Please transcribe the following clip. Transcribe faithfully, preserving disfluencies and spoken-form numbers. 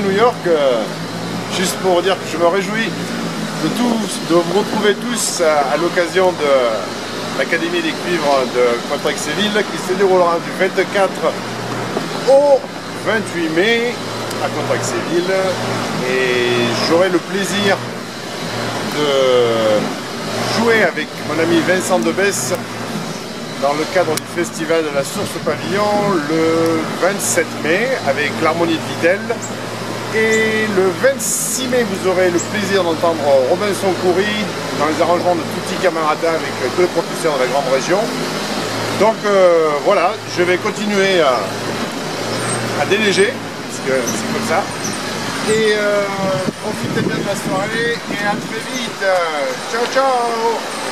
New York, euh, juste pour dire que je me réjouis de, tous, de vous retrouver tous à, à l'occasion de l'Académie des Cuivres de Contrexéville qui se déroulera du vingt-quatre au vingt-huit mai à Contrexéville, et j'aurai le plaisir de jouer avec mon ami Vincent Debesse dans le cadre du festival de la Source Pavillon le vingt-sept mai avec l'Harmonie de Vitel, et le vingt-six mai vous aurez le plaisir d'entendre Robinson Coury dans les arrangements de Tutti Camarata avec tous les professeurs de la grande région. Donc euh, voilà, je vais continuer à, à déneiger, parce que c'est comme ça, et euh, profitez bien de la soirée et à très vite. Ciao ciao.